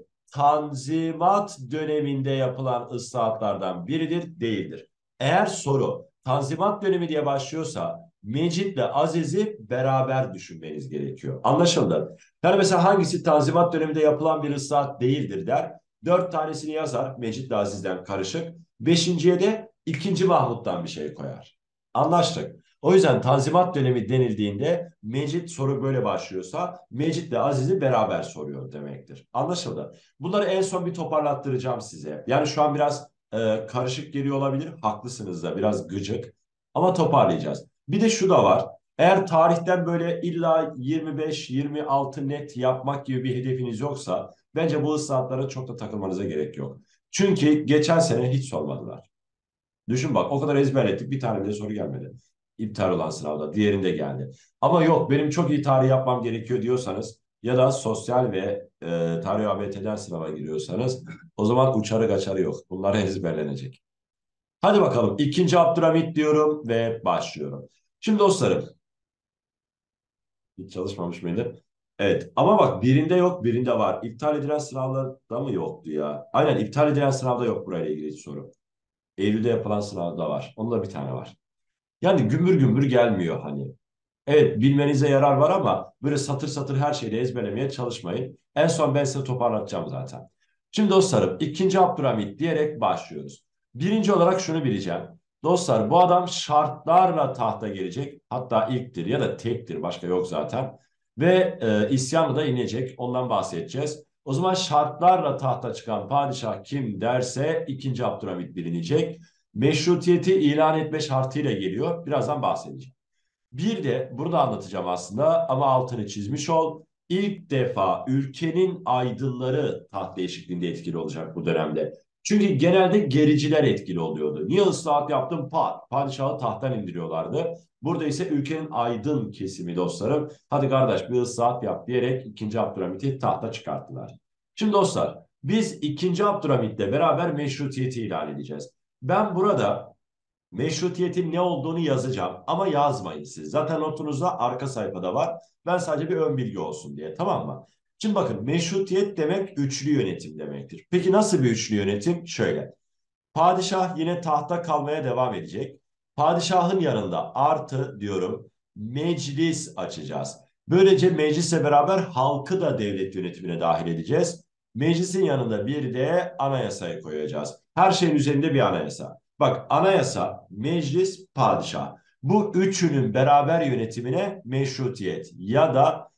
A: Tanzimat döneminde yapılan ıslahatlardan biridir, değildir? Eğer soru Tanzimat dönemi diye başlıyorsa Mecit'le Aziz'i beraber düşünmeniz gerekiyor. Anlaşıldı. Yani mesela hangisi Tanzimat döneminde yapılan bir ıslahat değildir der. 4 tanesini yazar Mecit'le Aziz'den karışık. Beşinciye de 2. Mahmut'tan bir şey koyar. Anlaştık. O yüzden Tanzimat dönemi denildiğinde Mecit soru böyle başlıyorsa Mecit'le Aziz'i beraber soruyor demektir. Anlaşıldı. Bunları en son bir toparlattıracağım size. Yani şu an biraz karışık geliyor olabilir. Haklısınız da biraz gıcık. Ama toparlayacağız. Bir de şu da var. Eğer tarihten böyle illa 25-26 net yapmak gibi bir hedefiniz yoksa bence bu ıslahatlara çok da takılmanıza gerek yok. Çünkü geçen sene hiç sormadılar. Düşün bak, o kadar ezberlettik, bir tane bile soru gelmedi. İptal olan sınavda diğerinde geldi. Ama yok, benim çok iyi tarih yapmam gerekiyor diyorsanız ya da sosyal ve tarih ABT'den sınava giriyorsanız o zaman uçarı kaçarı yok. Bunlar ezberlenecek. Hadi bakalım, ikinci Abdülhamit diyorum ve başlıyorum. Şimdi dostlarım, hiç çalışmamış mıydı? Evet ama bak, birinde yok birinde var. İptal edilen sınavlarda mı yoktu ya? Aynen, iptal edilen sınavda yok burayla ilgili soru. Eylül'de yapılan sınavda var. Onda bir tane var. Yani gümbür gümbür gelmiyor hani. Evet, bilmenize yarar var ama böyle satır satır her şeyi de ezberlemeye çalışmayın. En son ben size toparlatacağım zaten. Şimdi dostlarım, ikinci Abdülhamit diyerek başlıyoruz. Birinci olarak şunu bileceğim. Dostlar, bu adam şartlarla tahta gelecek. Hatta ilktir ya da tektir, başka yok zaten. Ve isyanla da inecek. Ondan bahsedeceğiz. O zaman şartlarla tahta çıkan padişah kim derse ikinci Abdülhamit bilinecek. Meşrutiyeti ilan etme şartıyla geliyor. Birazdan bahsedeceğim. Bir de burada anlatacağım aslında ama altını çizmiş ol. İlk defa ülkenin aydınları taht değişikliğinde etkili olacak bu dönemde. Çünkü genelde gericiler etkili oluyordu. Niye ıslahat yaptım? Padişahı tahttan indiriyorlardı. Burada ise ülkenin aydın kesimi dostlarım. Hadi kardeş bir ıslahat yap diyerek ikinci Abdülhamit'i tahta çıkarttılar. Şimdi dostlar, biz ikinci Abdülhamit'le beraber meşrutiyeti ilan edeceğiz. Ben burada meşrutiyetin ne olduğunu yazacağım ama yazmayın siz. Zaten notunuzda arka sayfada var. Ben sadece bir ön bilgi olsun diye, tamam mı? Şimdi bakın, meşrutiyet demek üçlü yönetim demektir. Peki nasıl bir üçlü yönetim? Şöyle. Padişah yine tahta kalmaya devam edecek. Padişahın yanında artı diyorum meclis açacağız. Böylece meclisle beraber halkı da devlet yönetimine dahil edeceğiz. Meclisin yanında bir de anayasayı koyacağız. Her şeyin üzerinde bir anayasa. Bak, anayasa, meclis, padişah. Bu üçünün beraber yönetimine meşrutiyet ya da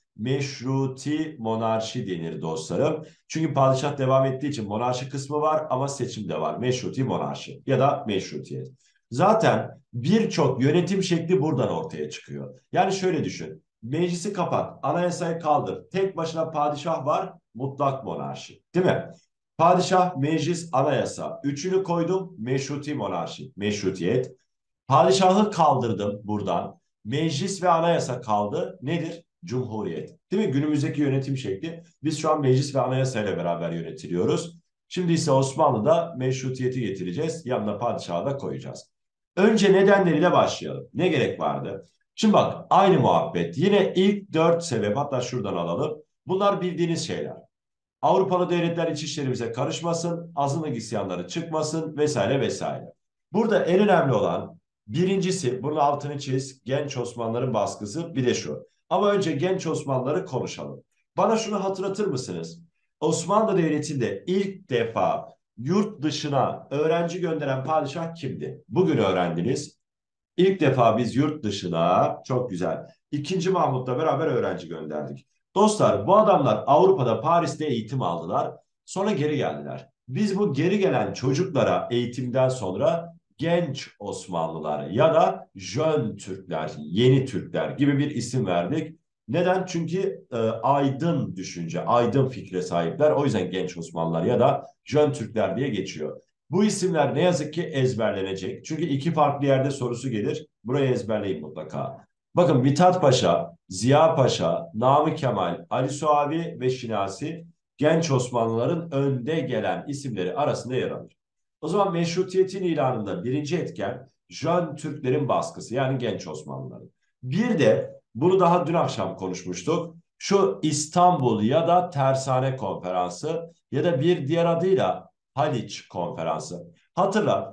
A: meşruti monarşi denir dostlarım. Çünkü padişah devam ettiği için monarşi kısmı var ama seçim de var. Meşruti monarşi ya da meşrutiyet. Zaten birçok yönetim şekli buradan ortaya çıkıyor. Yani şöyle düşün. Meclisi kapat, anayasayı kaldır. Tek başına padişah var, mutlak monarşi. Değil mi? Padişah, meclis, anayasa. Üçünü koydum, meşruti monarşi, meşrutiyet. Padişahı kaldırdım buradan. Meclis ve anayasa kaldı. Nedir? Cumhuriyet. Değil mi? Günümüzdeki yönetim şekli. Biz şu an meclis ve anayasa ile beraber yönetiliyoruz. Şimdi ise Osmanlı'da meşrutiyeti getireceğiz. Yanına padişahı da koyacağız. Önce nedenleriyle başlayalım. Ne gerek vardı? Şimdi bak, aynı muhabbet. Yine ilk dört sebep, hatta şuradan alalım. Bunlar bildiğiniz şeyler. Avrupalı devletler iç işlerimize karışmasın, azınlık isyanları çıkmasın vesaire vesaire. Burada en önemli olan birincisi, bunun altını çiz, genç Osmanlıların baskısı, bir de şu. Ama önce genç Osmanlıları konuşalım. Bana şunu hatırlatır mısınız? Osmanlı Devleti'nde ilk defa yurt dışına öğrenci gönderen padişah kimdi? Bugün öğrendiniz. İlk defa biz yurt dışına, çok güzel, İkinci Mahmut'la beraber öğrenci gönderdik. Dostlar, bu adamlar Avrupa'da, Paris'te eğitim aldılar. Sonra geri geldiler. Biz bu geri gelen çocuklara eğitimden sonra genç Osmanlılar ya da Jön Türkler, yeni Türkler gibi bir isim verdik. Neden? Çünkü aydın düşünce, aydın fikre sahipler. O yüzden genç Osmanlılar ya da Jön Türkler diye geçiyor. Bu isimler ne yazık ki ezberlenecek. Çünkü iki farklı yerde sorusu gelir. Burayı ezberleyin mutlaka. Bakın, Mithat Paşa, Ziya Paşa, Namık Kemal, Ali Suavi ve Şinasi genç Osmanlıların önde gelen isimleri arasında yer alır. O zaman meşrutiyetin ilanında birinci etken Jön Türklerin baskısı, yani genç Osmanlıların. Bir de bunu daha dün akşam konuşmuştuk. Şu İstanbul ya da Tersane Konferansı ya da bir diğer adıyla Haliç Konferansı. Hatırla,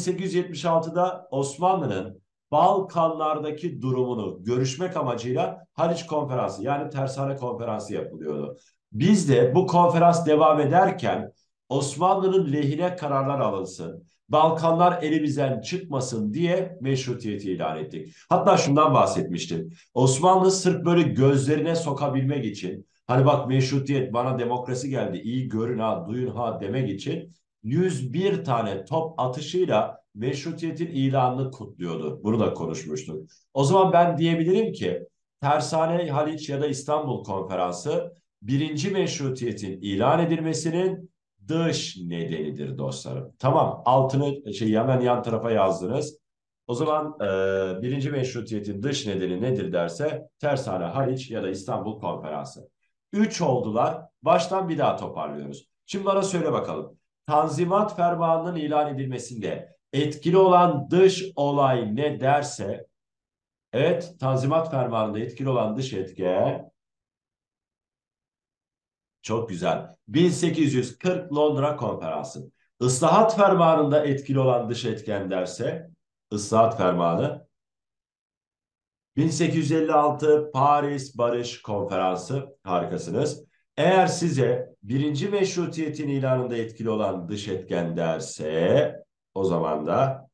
A: 1876'da Osmanlı'nın Balkanlardaki durumunu görüşmek amacıyla Haliç Konferansı, yani Tersane Konferansı yapılıyordu. Biz de bu konferans devam ederken Osmanlı'nın lehine kararlar alınsın, Balkanlar elimizden çıkmasın diye meşrutiyeti ilan ettik. Hatta şundan bahsetmiştim. Osmanlı sırf böyle gözlerine sokabilmek için, hani bak meşrutiyet, bana demokrasi geldi, iyi görün ha, duyun ha demek için 101 tane top atışıyla meşrutiyetin ilanını kutluyordu. Bunu da konuşmuştuk. O zaman ben diyebilirim ki Tersane, Haliç ya da İstanbul Konferansı birinci meşrutiyetin ilan edilmesinin dış nedenidir dostlarım. Tamam, altını hemen yan tarafa yazdınız. O zaman birinci meşrutiyetin dış nedeni nedir derse Tersane, Haliç ya da İstanbul Konferansı. Üç oldular. Baştan bir daha toparlıyoruz. Şimdi bana söyle bakalım. Tanzimat Fermanı'nın ilan edilmesinde etkili olan dış olay ne derse, evet, Tanzimat Fermanı'nda etkili olan dış etken, çok güzel, 1840 Londra Konferansı. Islahat Fermanı'nda etkili olan dış etken derse, Islahat Fermanı 1856 Paris Barış Konferansı, harikasınız. Eğer size birinci meşrutiyetin ilanında etkili olan dış etken derse, o zaman da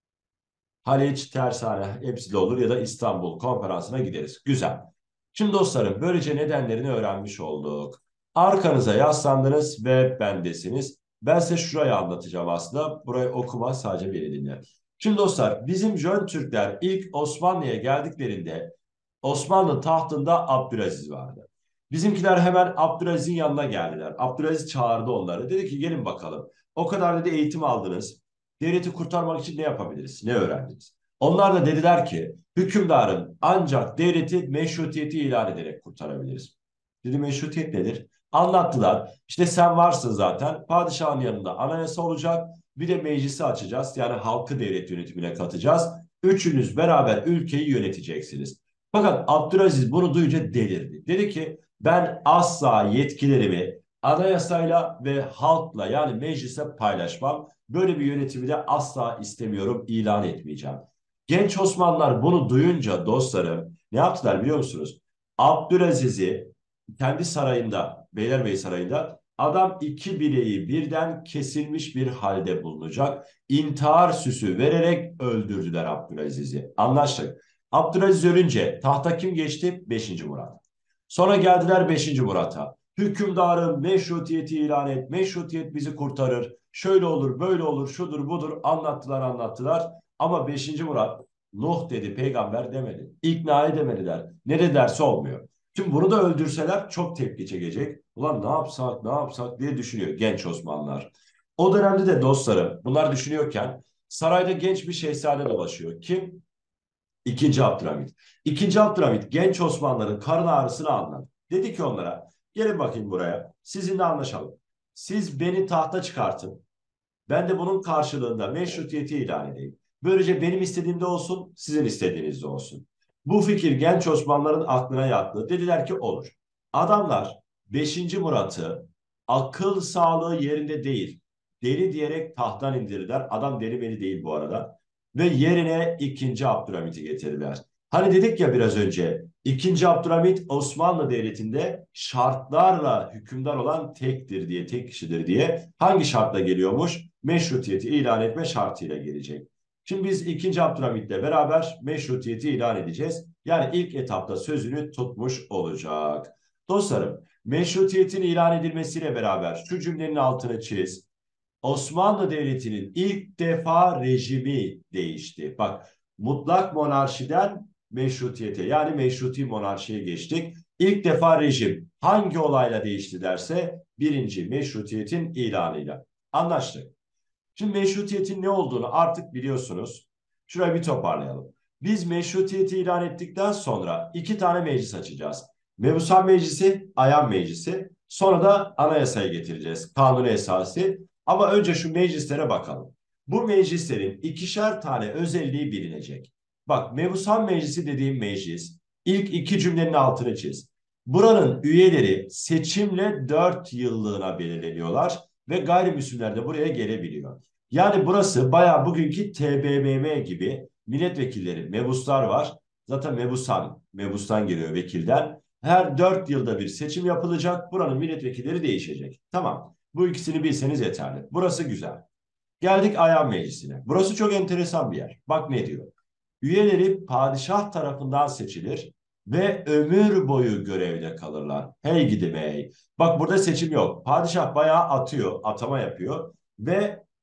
A: Haliç, Tersane hepsi de olur ya da İstanbul Konferansı'na gideriz. Güzel. Şimdi dostlarım böylece nedenlerini öğrenmiş olduk. Arkanıza yaslandınız ve bendesiniz. Ben size şurayı anlatacağım aslında. Burayı okuma, sadece beni dinle. Şimdi dostlar bizim Jön Türkler ilk Osmanlı'ya geldiklerinde Osmanlı tahtında Abdülaziz vardı. Bizimkiler hemen Abdülaziz'in yanına geldiler. Abdülaziz çağırdı onları. Dedi ki gelin bakalım. O kadar dedi eğitim aldınız. Devleti kurtarmak için ne yapabiliriz? Ne öğrendiniz? Onlar da dediler ki hükümdarın ancak devleti meşrutiyeti ilan ederek kurtarabiliriz. Dedi meşrutiyet nedir? Anlattılar. İşte sen varsın zaten. Padişahın yanında anayasa olacak. Bir de meclisi açacağız. Yani halkı devlet yönetimine katacağız. Üçünüz beraber ülkeyi yöneteceksiniz. Fakat Abdülaziz bunu duyunca delirdi. Dedi ki ben asla yetkilerimi anayasayla ve halkla yani meclise paylaşmam. Böyle bir yönetimi de asla istemiyorum, ilan etmeyeceğim. Genç Osmanlılar bunu duyunca dostlarım ne yaptılar biliyor musunuz? Abdülaziz'i kendi sarayında, Beylerbeyi Sarayı'nda adam iki bileği birden kesilmiş bir halde bulunacak. İntihar süsü vererek öldürdüler Abdülaziz'i. Anlaştık. Abdülaziz ölünce tahta kim geçti? Beşinci Murat. Sonra geldiler beşinci Murat'a. Hükümdarın meşrutiyeti ilan et, meşrutiyet bizi kurtarır. Şöyle olur, böyle olur, şudur, budur anlattılar, anlattılar. Ama beşinci Murat Nuh dedi, peygamber demedi. İkna edemediler. Ne de derse olmuyor. Şimdi bunu da öldürseler çok tepki çekecek. Ulan ne yapsak, ne yapsak diye düşünüyor genç Osmanlılar. O dönemde de dostlarım bunlar düşünüyorken sarayda genç bir şehzade dolaşıyor. Kim? İkinci Abdülhamit. İkinci Abdülhamit genç Osmanlıların karın ağrısını anladı. Dedi ki onlara gelin bakayım buraya sizinle anlaşalım. Siz beni tahta çıkartın. Ben de bunun karşılığında meşrutiyeti ilan edeyim. Böylece benim istediğimde olsun, sizin istediğinizde olsun. Bu fikir genç Osmanlıların aklına yattı. Dediler ki olur. Adamlar beşinci Murat'ı akıl sağlığı yerinde değil, deli diyerek tahttan indirdiler. Adam deli beni değil bu arada. Ve yerine ikinci Abdülhamit'i getirdiler. Hani dedik ya biraz önce, ikinci Abdülhamit Osmanlı Devleti'nde şartlarla hükümdar olan tektir diye, tek kişidir diye. Hangi şartla geliyormuş? Meşrutiyeti ilan etme şartıyla gelecek. Şimdi biz ikinci Abdülhamit'le beraber meşrutiyeti ilan edeceğiz. Yani ilk etapta sözünü tutmuş olacak. Dostlarım, meşrutiyetin ilan edilmesiyle beraber şu cümlenin altını çiz. Osmanlı Devleti'nin ilk defa rejimi değişti. Bak, mutlak monarşiden meşrutiyete yani meşruti monarşiye geçtik. İlk defa rejim hangi olayla değişti derse birinci meşrutiyetin ilanıyla. Anlaştık. Şimdi meşrutiyetin ne olduğunu artık biliyorsunuz. Şurayı bir toparlayalım. Biz meşrutiyeti ilan ettikten sonra iki tane meclis açacağız. Mebusan Meclisi, Ayan Meclisi. Sonra da anayasayı getireceğiz. Kanuni esası. Ama önce şu meclislere bakalım. Bu meclislerin ikişer tane özelliği bilinecek. Bak Mebusan Meclisi dediğim meclis ilk iki cümlenin altını çiz. Buranın üyeleri seçimle 4 yıllığına belirleniyorlar ve gayrimüslimler de buraya gelebiliyor. Yani burası bayağı bugünkü TBMM gibi milletvekilleri, mebuslar var. Zaten mebustan geliyor vekilden. Her 4 yılda bir seçim yapılacak. Buranın milletvekilleri değişecek. Tamam. Bu ikisini bilseniz yeterli. Burası güzel. Geldik Ayan Meclisi'ne. Burası çok enteresan bir yer. Bak ne diyor. Üyeleri padişah tarafından seçilir ve ömür boyu görevde kalırlar. Hey gidi hey. Bak burada seçim yok. Padişah bayağı atıyor, atama yapıyor ve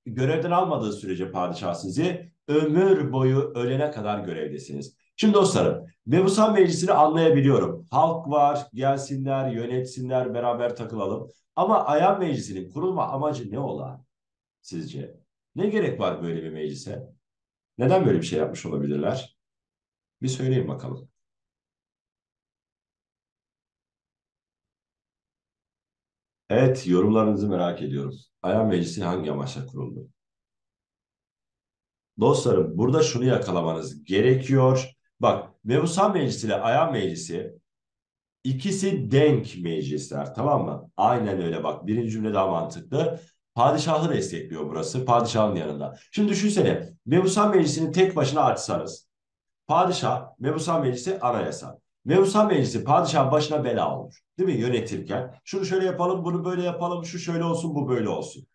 A: görevden almadığı sürece padişah sizi ömür boyu ölene kadar görevdesiniz. Şimdi dostlarım, Mebusan Meclisi'ni anlayabiliyorum. Halk var, gelsinler, yönetsinler, beraber takılalım. Ama Ayan Meclisi'nin kurulma amacı ne ola sizce? Ne gerek var böyle bir meclise? Neden böyle bir şey yapmış olabilirler? Bir söyleyin bakalım. Evet, yorumlarınızı merak ediyorum. Ayan Meclisi hangi amaçla kuruldu? Dostlarım, burada şunu yakalamanız gerekiyor. Bak, Mebusan Meclisi ile Ayan Meclisi ikisi denk meclisler, tamam mı? Aynen öyle bak. Birinci cümle daha mantıklı. Padişahı destekliyor burası. Padişahın yanında. Şimdi düşünsene. Mebusan Meclisi'ni tek başına açsanız. Padişah, Mebusan Meclisi anayasa. Mebusan Meclisi padişahın başına bela olur. Değil mi? Yönetirken. Şunu şöyle yapalım, bunu böyle yapalım, şu şöyle olsun, bu böyle olsun.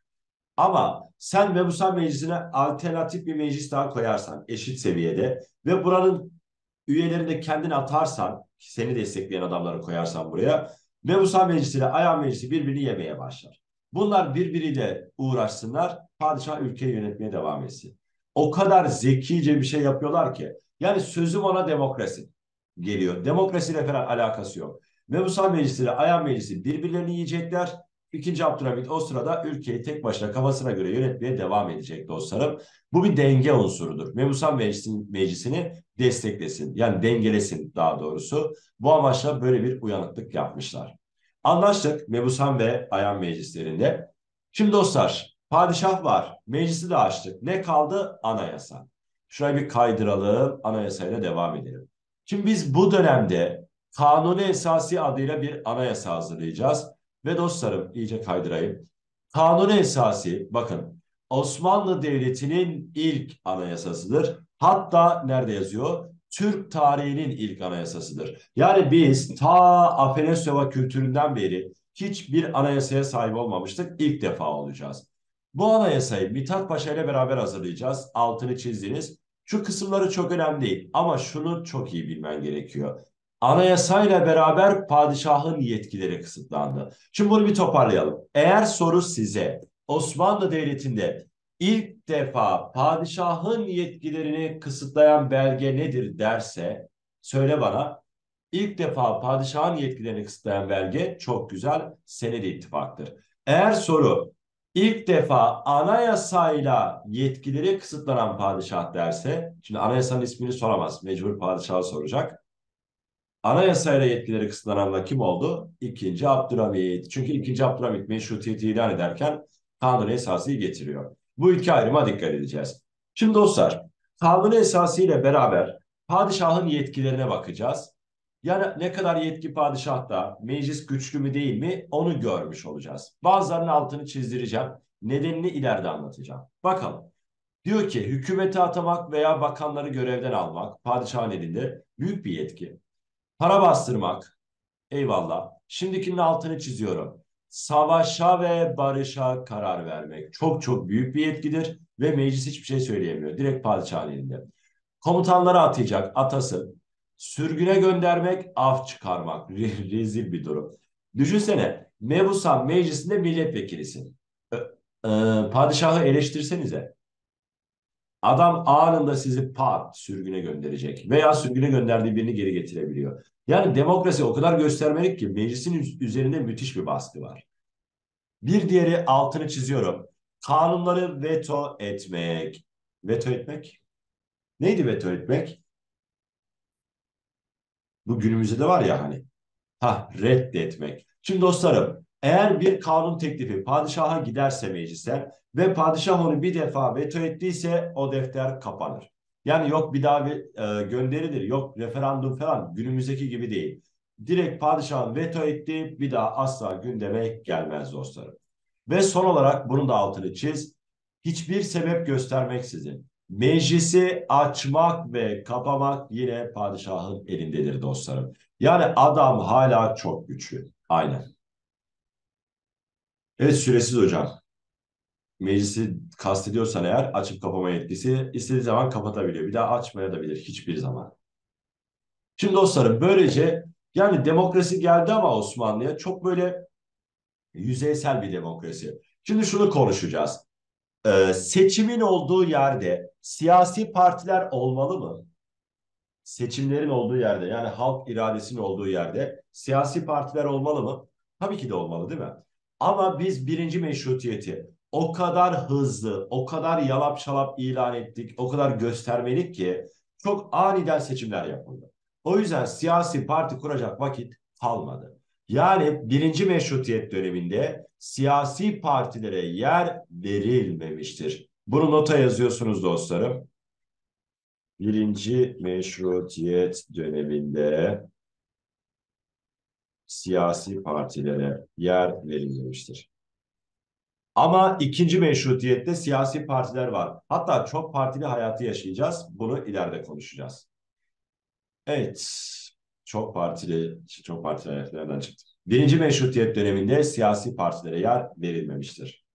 A: Ama sen Mebusan Meclisi'ne alternatif bir meclis daha koyarsan eşit seviyede ve buranın üyelerini de kendine atarsan, seni destekleyen adamları koyarsan buraya, Mebusan Meclisi ile Ayan Meclisi birbirini yemeye başlar. Bunlar birbiriyle uğraşsınlar, padişah ülkeyi yönetmeye devam etsin. O kadar zekice bir şey yapıyorlar ki, yani sözüm ona demokrasi geliyor. Demokrasiyle falan alakası yok. Mebusan Meclisi ile Ayan Meclisi birbirlerini yiyecekler. İkinci Abdülhamit o sırada ülkeyi tek başına kafasına göre yönetmeye devam edecek dostlarım. Bu bir denge unsurudur. Mebusan Meclisi'ni desteklesin. Yani dengelesin daha doğrusu. Bu amaçla böyle bir uyanıklık yapmışlar. Anlaştık Mebusan ve Ayan meclislerinde. Şimdi dostlar padişah var. Meclisi de açtık. Ne kaldı? Anayasa. Şurayı bir kaydıralım. Anayasayla devam edelim. Şimdi biz bu dönemde Kanuni Esası adıyla bir anayasa hazırlayacağız. Ve dostlarım iyice kaydırayım. Kanuni Esası bakın Osmanlı Devleti'nin ilk anayasasıdır. Hatta nerede yazıyor? Türk tarihinin ilk anayasasıdır. Yani biz ta Afenesova kültüründen beri hiçbir anayasaya sahip olmamıştık. İlk defa olacağız. Bu anayasayı Mithat Paşa ile beraber hazırlayacağız. Altını çizdiniz. Şu kısımları çok önemli değil ama şunu çok iyi bilmen gerekiyor. Anayasayla beraber padişahın yetkileri kısıtlandı. Şimdi bunu bir toparlayalım. Eğer soru size Osmanlı Devleti'nde ilk defa padişahın yetkilerini kısıtlayan belge nedir derse söyle bana. İlk defa padişahın yetkilerini kısıtlayan belge çok güzel senedi ittifaktır. Eğer soru ilk defa anayasayla yetkileri kısıtlanan padişah derse, şimdi anayasanın ismini soramaz, mecbur padişahı soracak. Anayasayla yetkileri kısıtlanan da kim oldu? İkinci Abdülhamit. Çünkü ikinci Abdülhamit meşrutiyeti ilan ederken Kanuni Esası'yı getiriyor. Bu iki ayrıma dikkat edeceğiz. Şimdi dostlar, Kanuni Esası ile beraber padişahın yetkilerine bakacağız. Yani ne kadar yetki padişahta, meclis güçlü mü değil mi onu görmüş olacağız. Bazılarının altını çizdireceğim. Nedenini ileride anlatacağım. Bakalım. Diyor ki hükümeti atamak veya bakanları görevden almak padişahın elinde büyük bir yetki. Para bastırmak. Eyvallah. Şimdikinin altını çiziyorum. Savaşa ve barışa karar vermek. Çok çok büyük bir yetkidir ve meclis hiçbir şey söyleyemiyor. Direkt padişahın elinde. Komutanları atayacak, atasın. Sürgüne göndermek, af çıkarmak. Rezil bir durum. Düşünsene, Mebusan meclisinde milletvekilisin. Padişahı eleştirsenize. Adam anında sizi pat sürgüne gönderecek veya sürgüne gönderdiği birini geri getirebiliyor. Yani demokrasi o kadar göstermelik ki meclisin üzerinde müthiş bir baskı var. Bir diğeri altını çiziyorum. Kanunları veto etmek. Veto etmek? Neydi veto etmek? Bu günümüzde de var ya hani. Ha, reddetmek. Şimdi dostlarım, eğer bir kanun teklifi padişaha giderse meclise ve padişah onu bir defa veto ettiyse o defter kapanır. Yani yok bir daha bir gönderilir, yok referandum falan günümüzdeki gibi değil. Direkt padişahın veto etti, bir daha asla gündeme gelmez dostlarım. Ve son olarak bunun da altını çiz. Hiçbir sebep göstermeksizin meclisi açmak ve kapamak yine padişahın elindedir dostlarım. Yani adam hala çok güçlü. Aynen. Evet süresiz hocam. Meclisi kastediyorsan eğer açıp kapama yetkisi istediği zaman kapatabiliyor. Bir daha açmaya da bilir hiçbir zaman. Şimdi dostlarım böylece yani demokrasi geldi ama Osmanlı'ya çok böyle yüzeysel bir demokrasi. Şimdi şunu konuşacağız. Seçimin olduğu yerde siyasi partiler olmalı mı? Seçimlerin olduğu yerde, yani halk iradesinin olduğu yerde siyasi partiler olmalı mı? Tabii ki de olmalı, değil mi? Ama biz birinci meşrutiyeti o kadar hızlı, o kadar yalap şalap ilan ettik, o kadar göstermelik ki çok aniden seçimler yapıldı. O yüzden siyasi parti kuracak vakit kalmadı. Yani birinci meşrutiyet döneminde siyasi partilere yer verilmemiştir. Bunu nota yazıyorsunuz dostlarım. Birinci meşrutiyet döneminde siyasi partilere yer verilmemiştir. Ama ikinci meşrutiyette siyasi partiler var. Hatta çok partili hayatı yaşayacağız. Bunu ileride konuşacağız. Evet, çok partili hayat nereden çıktı? Birinci meşrutiyet döneminde siyasi partilere yer verilmemiştir.